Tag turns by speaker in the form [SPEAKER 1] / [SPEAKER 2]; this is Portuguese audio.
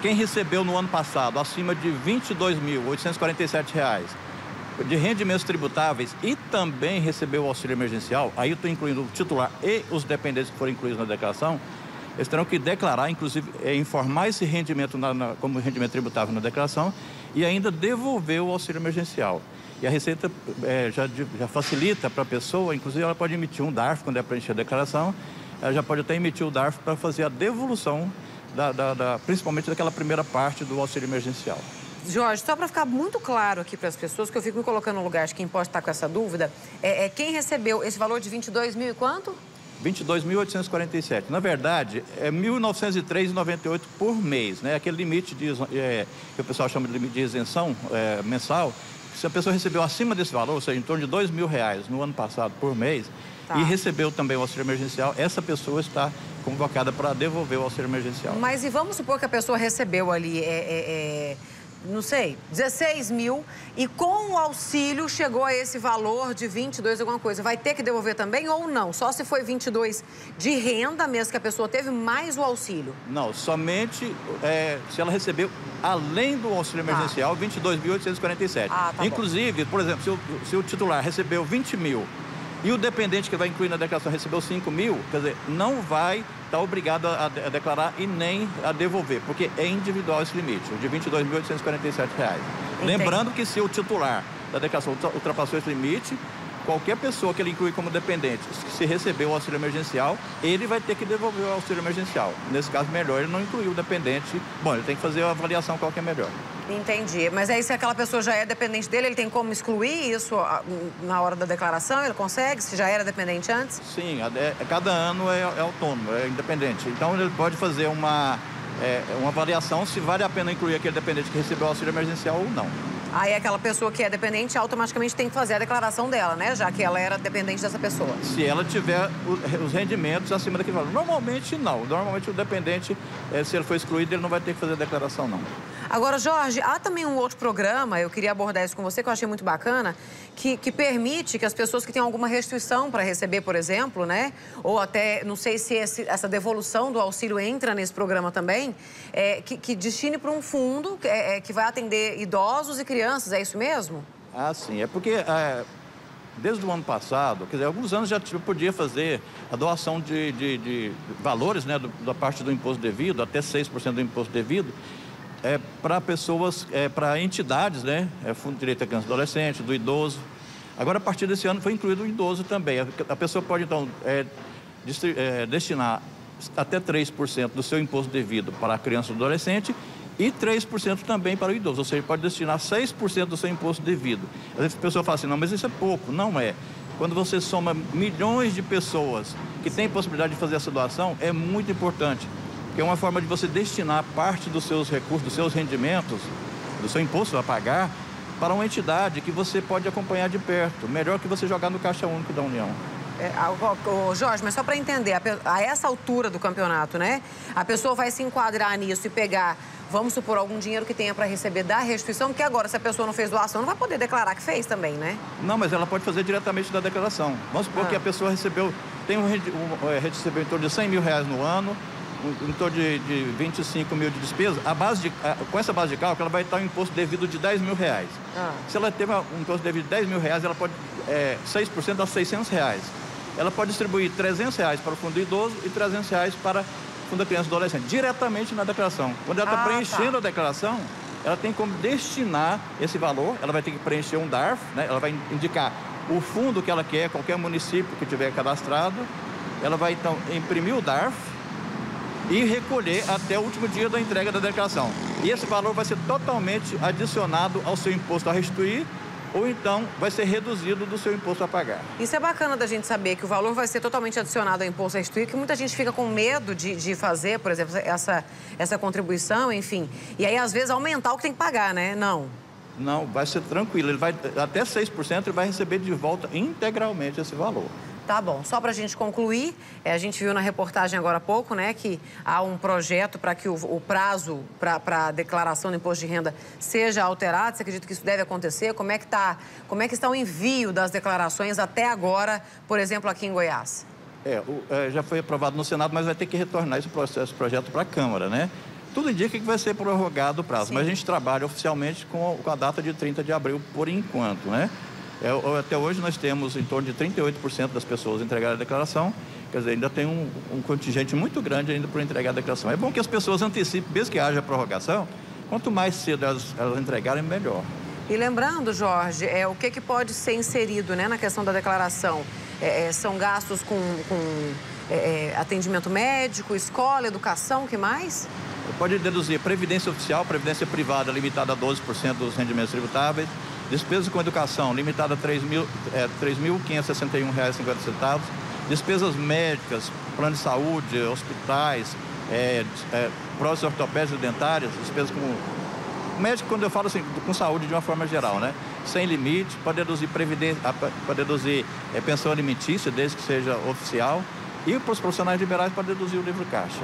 [SPEAKER 1] quem recebeu no ano passado acima de R$ 22.847 de rendimentos tributáveis e também recebeu o auxílio emergencial, aí eu estou incluindo o titular e os dependentes que foram incluídos na declaração, eles terão que declarar, inclusive, informar esse rendimento como rendimento tributável na declaração e ainda devolver o auxílio emergencial. E a Receita já facilita para a pessoa, inclusive ela pode emitir um DARF quando é preencher a declaração, ela já pode até emitir o DARF para fazer a devolução, principalmente daquela primeira parte do auxílio emergencial.
[SPEAKER 2] Jorge, só para ficar muito claro aqui para as pessoas, que eu fico me colocando no lugar de quem pode estar com essa dúvida, quem recebeu esse valor de 22 mil e quanto?
[SPEAKER 1] 22.847. Na verdade, é R$ 1.903,98 por mês, né? Aquele limite que o pessoal chama de limite de isenção mensal. Se a pessoa recebeu acima desse valor, ou seja, em torno de R$ 2.000 no ano passado por mês, e recebeu também o auxílio emergencial, essa pessoa está convocada para devolver o auxílio emergencial.
[SPEAKER 2] Mas e vamos supor que a pessoa recebeu ali, não sei, 16 mil e com o auxílio chegou a esse valor de 22 alguma coisa. Vai ter que devolver também ou não? Só se foi 22 de renda mesmo que a pessoa teve, mais o auxílio?
[SPEAKER 1] Não, somente se ela recebeu, além do auxílio emergencial, 22.847. Inclusive, por exemplo, se o titular recebeu 20 mil e o dependente que vai incluir na declaração recebeu 5 mil, quer dizer, não vai estar obrigado a declarar e nem a devolver, porque é individual esse limite, o de R$ 22.847. Lembrando que se o titular da declaração ultrapassou esse limite, qualquer pessoa que ele inclui como dependente, se recebeu o auxílio emergencial, ele vai ter que devolver o auxílio emergencial. Nesse caso, melhor ele não incluir o dependente. Bom, ele tem que fazer a avaliação qual que é melhor.
[SPEAKER 2] Entendi. Mas aí, se aquela pessoa já é dependente dele, ele tem como excluir isso na hora da declaração? Ele consegue, se já era dependente antes?
[SPEAKER 1] Sim, cada ano é autônomo, é independente. Então, ele pode fazer uma avaliação se vale a pena incluir aquele dependente que recebeu o auxílio emergencial ou não.
[SPEAKER 2] Aí aquela pessoa que é dependente automaticamente tem que fazer a declaração dela, né? Já que ela era dependente dessa pessoa.
[SPEAKER 1] Se ela tiver os rendimentos acima daquele valor. Normalmente não. Normalmente o dependente, se ele for excluído, ele não vai ter que fazer a declaração, não.
[SPEAKER 2] Agora, Jorge, há também um outro programa, eu queria abordar isso com você, que eu achei muito bacana, que permite que as pessoas que têm alguma restrição para receber, por exemplo, né? Ou até, não sei se essa devolução do auxílio entra nesse programa também, que destine para um fundo que vai atender idosos e crianças, é isso mesmo?
[SPEAKER 1] Ah, sim. É porque desde o ano passado, quer dizer, alguns anos já podia fazer a doação de valores, né? Da parte do imposto devido, até 6% do imposto devido, para pessoas, para entidades, né? Fundo de Direito da Criança e Adolescente, do idoso. Agora, a partir desse ano, foi incluído o idoso também. A pessoa pode, então, destinar até 3% do seu imposto devido para a criança e adolescente e 3% também para o idoso. Ou seja, pode destinar 6% do seu imposto devido. Às vezes a pessoa fala assim, não, mas isso é pouco. Não é. Quando você soma milhões de pessoas que têm possibilidade de fazer essa doação, é muito importante. Que é uma forma de você destinar parte dos seus recursos, dos seus rendimentos, do seu imposto a pagar, para uma entidade que você pode acompanhar de perto. Melhor que você jogar no Caixa Único da União.
[SPEAKER 2] Jorge, mas só para entender, a essa altura do campeonato, né? A pessoa vai se enquadrar nisso e pegar, vamos supor, algum dinheiro que tenha para receber da restituição, porque agora, se a pessoa não fez doação, não vai poder declarar que fez também, né?
[SPEAKER 1] Não, mas ela pode fazer diretamente da declaração. Vamos supor que a pessoa recebeu em torno de R$ 100 mil no ano, em torno de 25 mil de despesa. Com essa base de cálculo, ela vai estar um imposto devido de R$ 10 mil. Se ela teve um imposto devido de R$ 10 mil, ela pode 6% a R$ 600. Ela pode distribuir R$ 300 para o fundo do idoso e R$ 300 para o fundo da criança e adolescente, diretamente na declaração. Quando ela está preenchendo a declaração, ela tem como destinar esse valor, ela vai ter que preencher um DARF, né? Ela vai indicar o fundo que ela quer, qualquer município que tiver cadastrado, ela vai então imprimir o DARF e recolher até o último dia da entrega da declaração. E esse valor vai ser totalmente adicionado ao seu imposto a restituir, ou então vai ser reduzido do seu imposto a pagar.
[SPEAKER 2] Isso é bacana da gente saber, que o valor vai ser totalmente adicionado ao imposto a restituir, que muita gente fica com medo de fazer, por exemplo, essa contribuição, enfim. E aí, às vezes, aumentar o que tem que pagar, né? Não.
[SPEAKER 1] Não, vai ser tranquilo. Ele vai, até 6% ele vai receber de volta integralmente esse valor.
[SPEAKER 2] Tá bom. Só para a gente concluir, a gente viu na reportagem agora há pouco, né, que há um projeto para que o prazo para a declaração do imposto de renda seja alterado. Você acredita que isso deve acontecer? Como é que está o envio das declarações até agora, por exemplo, aqui em Goiás?
[SPEAKER 1] Já foi aprovado no Senado, mas vai ter que retornar esse projeto para a Câmara, né? Tudo indica que vai ser prorrogado o prazo,
[SPEAKER 2] Sim.
[SPEAKER 1] mas a gente trabalha oficialmente com a data de 30 de abril por enquanto, né? Até hoje nós temos em torno de 38% das pessoas entregaram a declaração, quer dizer, ainda tem um contingente muito grande ainda para entregar a declaração. É bom que as pessoas antecipem, mesmo que haja prorrogação, quanto mais cedo elas entregarem, melhor.
[SPEAKER 2] E lembrando, Jorge, o que pode ser inserido, né, na questão da declaração? São gastos com atendimento médico, escola, educação, o que mais?
[SPEAKER 1] Pode deduzir previdência oficial, previdência privada limitada a 12% dos rendimentos tributáveis, despesas com educação limitada a R$ 3.561,50, despesas médicas, plano de saúde, hospitais, próteses ortopédicas e dentárias, despesas com médico, quando eu falo assim, com saúde de uma forma geral, né? Sem limite, pode deduzir pensão alimentícia, desde que seja oficial, e para os profissionais liberais pode deduzir o livro caixa.